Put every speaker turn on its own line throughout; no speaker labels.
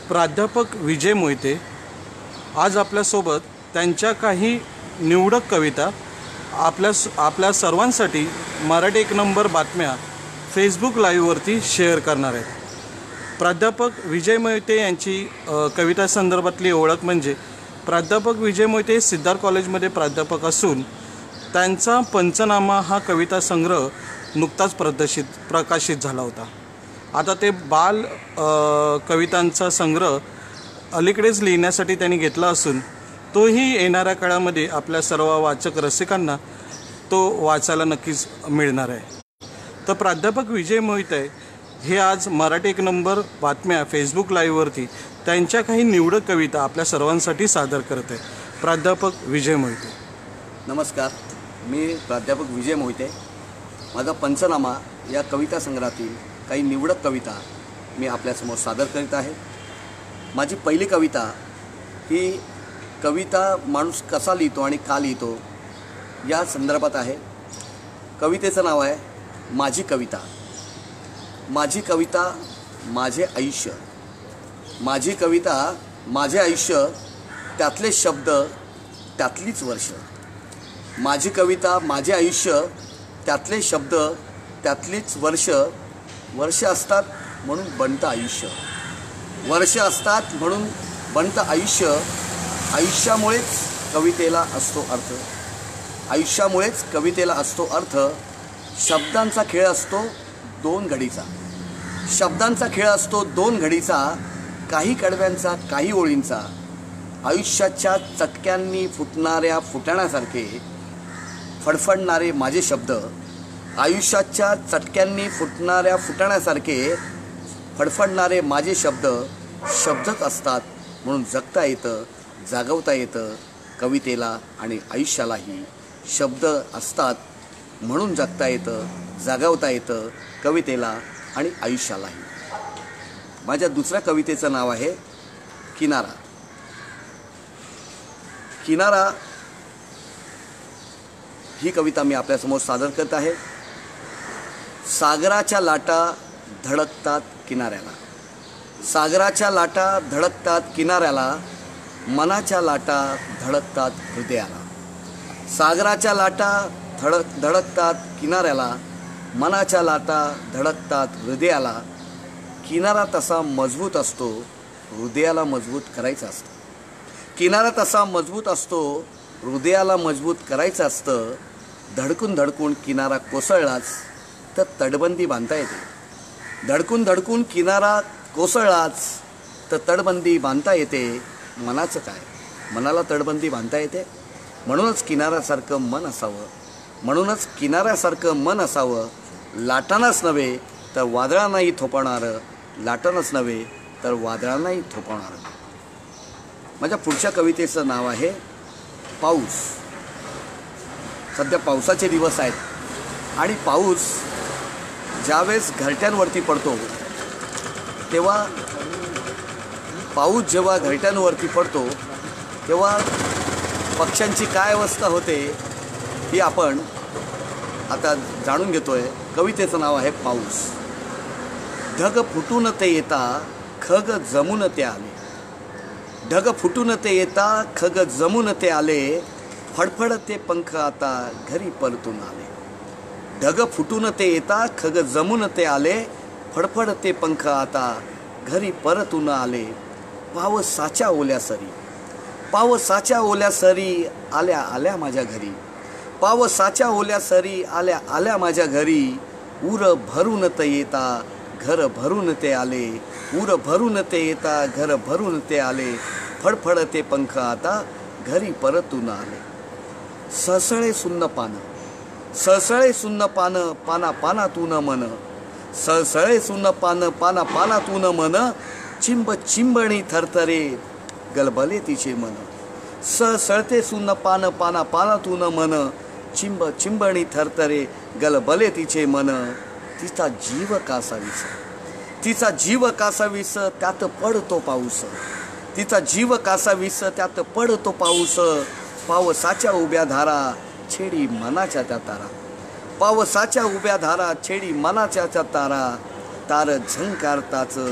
प्राध्यापक विजय मोहिते आज आपल्यासोबत त्यांच्या काही निवडक कविता आपल्या सर्वांसाठी मराठी एक नंबर बातम्या फेसबुक लाईव्हवरती शेअर करणार आहेत। प्राध्यापक विजय मोहिते यांची कविता संदर्भातली ओळख म्हणजे प्राध्यापक विजय मोहिते सिद्धार्थ कॉलेजमध्ये प्राध्यापक असून त्यांचा पंचनामा हा कविता संग्रह नुकताच प्रकाशित झाला होता। आता ते बाल कवितांचा संग्रह अलीकडेच लिहिण्यासाठी त्यांनी घेतला असून तोही येणाऱ्या काळामध्ये आपल्या सर्व वाचक रसिकांना तो वाचायला नक्कीच मिळणार आहे। तर प्राध्यापक विजय मोहिते हे आज मराठी एक नंबर बातम्या फेसबुक लाईव्हवरती त्यांच्या काही निवडक कविता आपल्या सर्वांसाठी सादर करत आहे। प्राध्यापक विजय मोहिते।
नमस्कार, मी प्राध्यापक विजय मोहिते। माझा पंचनामा या कविता संग्रहातील काही निवडक कविता मी आपल्यासमोर सादर करीत आहे। माझी पहिली कविता ही कविता माणूस कसा लिहितो आणि का लिहितो या संदर्भात आहे। कवितेचं नाव आहे माझी कविता। माझी कविता माझे आयुष्य, माझी कविता माझे आयुष्य, त्यातले शब्द त्यातलीच वर्ष। माझी कविता माझे आयुष्य, त्यातले शब्द त्यातलीच वर्ष। वर्ष असतात म्हणून बनतं आयुष्य, वर्ष असतात म्हणून बनतं आयुष्य। आयुष्यामुळेच कवितेला असतो अर्थ, आयुष्यामुळेच कवितेला असतो अर्थ। शब्दांचा खेळ असतो दोन घडीचा, शब्दांचा खेळ असतो दोन घडीचा। काही कडव्यांचा काही ओळींचा, आयुष्याच्या चटक्यांनी फुटणाऱ्या फुटाण्यासारखे फडफडणारे माझे शब्द। आयुष्याच्या चटक्यांनी फुटणाऱ्या फुटाण्यासारखे फडफडणारे माझे शब्द। शब्दच असतात म्हणून जगता येतं, जागवता येतं कवितेला आणि आयुष्यालाही। शब्द असतात म्हणून जगता येतं, जागवता येतं कवितेला आणि आयुष्यालाही। माझ्या दुसऱ्या कवितेचं नाव आहे किनारा। किनारा ही कविता मी आपल्यासमोर सादर करत आहे। सागराच्या लाटा धडकतात किनाऱ्याला, सागराच्या लाटा धडकतात किनाऱ्याला, मनाच्या लाटा धडकतात हृदयाला। सागराच्या लाटा धडकतात किनाऱ्याला, मनाच्या लाटा धडकतात हृदयाला। किनारा तसा मजबूत असतो, हृदयाला मजबूत करायचं असतं। किनारा तसा मजबूत असतो, हृदयाला मजबूत करायचं असतं। धडकून धडकून किनारा कोसळलाच तर तटबंदी बांधता येते। धडकून धडकून किनारा कोसळलाच तर तटबंदी बांधता येते। मनाचं काय, मनाला तटबंदी बांधता येते। म्हणूनच किनाऱ्यासारखं मन असावं, म्हणूनच किनाऱ्यासारखं मन असावं। लाटांनाच नव्हे तर वादळांनाही थोपवणारं, लाटांनाच नव्हे तर वादळांनाही थोपवणारं। माझ्या पुढच्या कवितेचं नाव आहे पाऊस। सध्या पावसाचे दिवस आहेत आणि पाऊस ज्यावेळेस घरट्यांवरती पडतो तेव्हा, पाऊस जेव्हा घरट्यांवरती पडतो तेव्हा पक्ष्यांची काय अवस्था होते ही आपण आता जाणून घेतोय। कवितेचं नाव आहे पाऊस। ढग फुटून ते येता खग जमून ते आले, ढग फुटून ते येता खग जमून ते आले। फडफडते पंख आता घरी परतून आले, ढग फुटून ते येता खग जमून ते आले। फडफडते पंख आता घरी परतून आले। पावसाच्या ओल्या सरी, पावसाच्या ओल्या सरी आल्या आल्या माझ्या घरी, पावसाच्या ओल्या सरी आल्या आल्या माझ्या घरी। ऊर भरून ते येता घर भरून ते आले, ऊर भरून ते येता घर भरून ते आले। फडफडते पंख आता घरी परतून आले। सळसळे सुन्न पानं, सळसळे सुन्न पानं पाना पानातून मन, सळसळे सुन्न पानं पाना पानातून मन। चिंब चिंबणी थरथरे गलबले तिचे मन, सळसळते सुन्न पानं पाना पानातून मन। चिंब चिंबणी थरथरे गलबले तिचे मन। तिचा जीव कासावीस, तिचा जीव कासावीस त्यात पडतो पाऊस, तिचा जीव कासावीस त्यात पडतो पाऊस। पावसाच्या उभ्या धारा छेडी मनाच्या त्या तारा, पावसाच्या उभ्या धारा छेडी मनाच्या त्या तारा। तार झंकारताच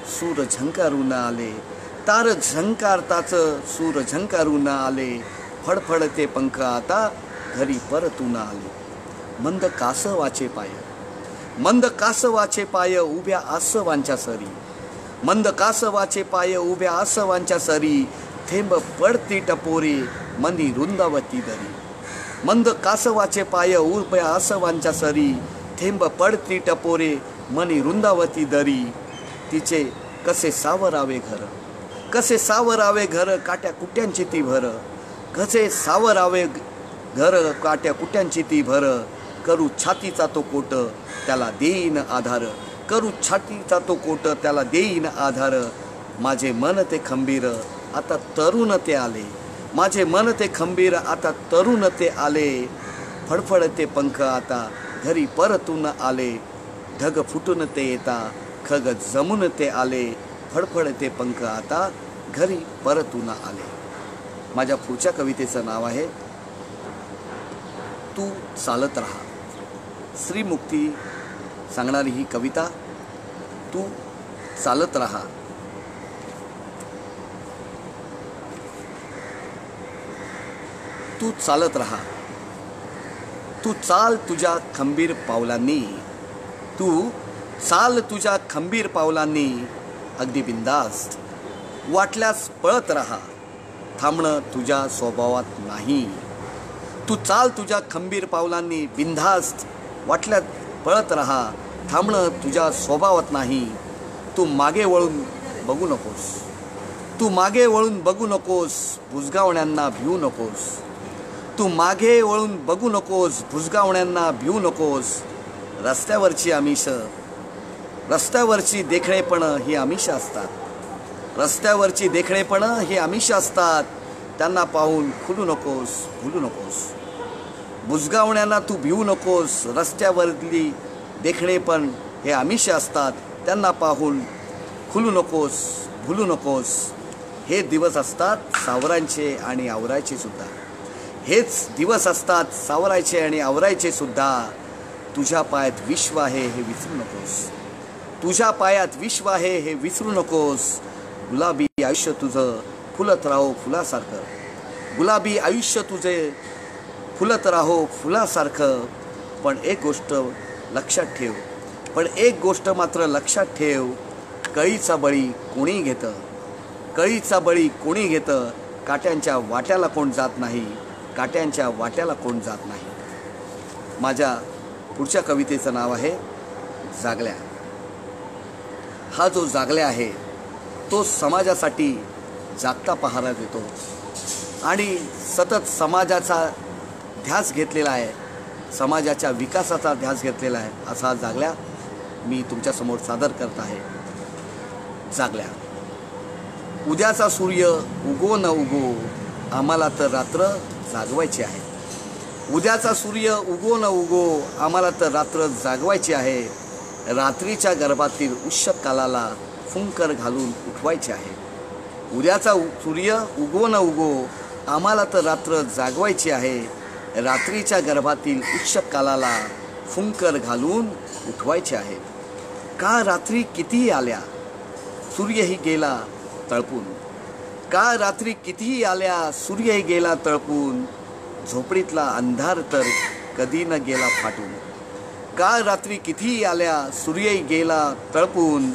सूर झंकारून आले, तार झंकारताच सूर झंकारून आले, फडफडते पंख आता घरी परतून आले. मंद कासवाचे पाय, मंद कासवाचे पाय उभ्या आसवांच्या सरी, मंद कासवाचे पाय उभ्या आसवांच्या सरी, थेंब पडती टपोरे मनी रुंदावती दरी. मंद कासवाचे पाय उभ्या आसवांच्या सरी, थेंब पडती टपोरे मनी रुंदावती दरी. तिचे कसे सावरावे घर, कसे सावरावे घर, काट्या कुट्यांची ती भर, कसे सावरावे घर, काट्या कुट्यांची ती भर. करू छातीचा तो कोट त्याला देईन आधार, करू छातीचा तो कोट त्याला देईन आधार. माझे मन ते खंबीर आता तरुण ते आले, माझे मन ते खंबीर आता तरुण ते आले. फडफडते पंख आता घरी परतून आले, ढग फुटून ते येता खग जमून ते आले. फडफडते पंख आता घरी परतून आले. माझ्या पुढच्या कवितेचं नाव आहे तू चालत राहा. श्रीमुक्ती सांगणारी ही कविता. तू चालत राहा. तू चालत राहा, तू चाल तुझ्या खंबीर पावलांनी, तू चाल तुझ्या खंबीर पावलांनी, अगदी बिंदास्त. वाटल्यास पळत राहा, थांबणं तुझ्या स्वभावात नाही. तू चाल तुझ्या खंबीर पावलांनी, बिंदास्त. वाटल्यास पळत राहा, थांबणं तुझ्या स्वभावात नाही. तू मागे वळून बघू नकोस, तू मागे वळून बघू नकोस, बुजगावण्यांना भिवू नकोस. तू मागे वळून बघू नकोस, बुजगावण्यांना भिवू नकोस. रस्त्यावरची आमिष, रस्त्यावरची देखणेपण ही आमिष असतात, रस्त्यावरची देखणेपण ही आमिष असतात. त्यांना पाहून खुलू नकोस, भुलू नकोस. बुजगावण्यांना तू भिवू नकोस. रस्त्यावरली देखणेपण हे आमिष असतात, त्यांना पाहून खुलू नकोस, भुलू नकोस. हे दिवस असतात सावरायचे आणि आवरायचे सुद्धा, हेच दिवस असतात सावरायचे आणि आवरायचे सुद्धा. तुझ्या पायात विश्व आहे हे विसरू नकोस, तुझ्या पायात विश्व आहे हे विसरू नकोस. गुलाबी आयुष्य तुझं फुलत राहो फुलासारखं, गुलाबी आयुष्य तुझे फुलत राहो फुलासारखं. पण एक गोष्ट लक्षात ठेव, पण एक गोष्ट मात्र लक्षात ठेव, कळीचा बळी कोणी घेतं, कळीचा बळी कोणी घेतं. काट्यांच्या वाट्याला कोण जात नाही, काट्यांच्या वाट्याला कोण जात नाही. माझ्या पुढच्या कवितेचं नाव आहे जागल्या. हा जो जागल्या आहे तो समाजासाठी जागता पहारा देतो आणि सतत समाजाचा ध्यास घेतलेला आहे, समाजाच्या विकासाचा ध्यास घेतलेला आहे. असा जागल्या मी तुमच्यासमोर सादर करत आहे. जागल्या. उद्याचा सूर्य उगो न उगो, आम्हाला तर रात्र जागवायची आहे. उद्याचा सूर्य उगो न उगो, आम्हाला तर रात्र जागवायची आहे. रात्रीच्या गर्भातील उष्यक कालाला फुंकर घालून उठवायचे आहे. उद्याचा सूर्य उगो न उगो, आम्हाला तर रात्र जागवायची आहे. रात्रीच्या गर्भातील उष्यक कालाला फुंकर घालून उठवायचे आहे. का रात्री कितीही आल्या सूर्यही गेला तळपून, का रात्री कितीही आल्या सूर्यही गेला तळपून. झोपडीतला अंधार तर कधी न गेला फाटून, का रात्री कितीही आल्या सूर्यही गेला तळपून.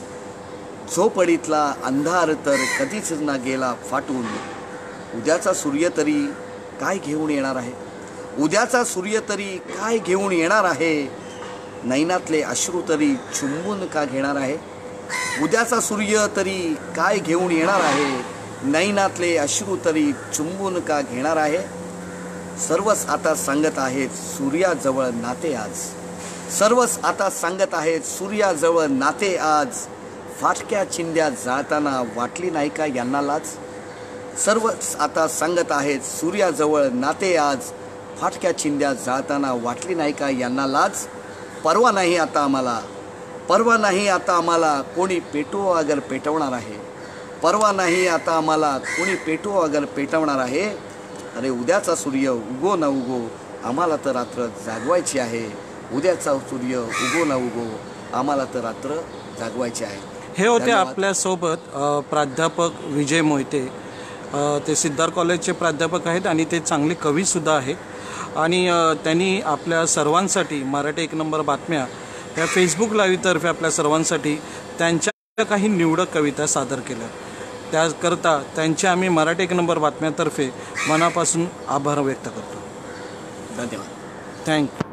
झोपडीतला अंधार तर कधीच न गेला फाटून. उद्याचा सूर्य तरी काय घेऊन येणार आहे, उद्याचा सूर्य तरी काय घेऊन येणार आहे. नैनातले अश्रू तरी चुंबून का घेणार आहे. उद्याचा सूर्य तरी काय घेऊन येणार आहे. नैनातले अश्रू तरी चुंबून का घेणार आहे. सर्वच आता सांगत आहेत सूर्याजवळ नाते आज, सर्वच आता सांगत आहेत सूर्याजवळ नाते आज. फाटक्या चिंध्या जाळताना वाटली नाही का यांना लाज. सर्वच आता सांगत आहेत सूर्याजवळ नाते आज. फाटक्या चिंध्या जाळताना वाटली नाही का यांना लाज. परवा नाही आता आम्हाला, परवा नाही आता आम्हाला कोणी पेटो अगर पेटवणार आहे. परवा नाही आता आम्हाला कोणी पेटो अगर पेटवणार आहे. अरे उद्याचा सूर्य उगो न उगो, आम्हाला तर रात्र जागवायची आहे. उद्याचा सूर्य उगो न उगो, आम्हाला तर रात्र जागवायची आहे.
हे होते
धन्यवाद.
आपल्यासोबत प्राध्यापक विजय मोहिते. ते सिद्धार्थ कॉलेजचे प्राध्यापक आहेत आणि ते चांगले कवीसुद्धा आहेत आणि त्यांनी आपल्या सर्वांसाठी मराठी एक नंबर बातम्या या फेसबुक लाईव्हतर्फे आपल्या सर्वांसाठी त्यांच्या काही निवडक कविता सादर केल्या. त्याकरता त्यांचे आम्ही मराठी एक नंबर बातम्यातर्फे मनापासून आभार व्यक्त करतो.
धन्यवाद.
थँक्यू.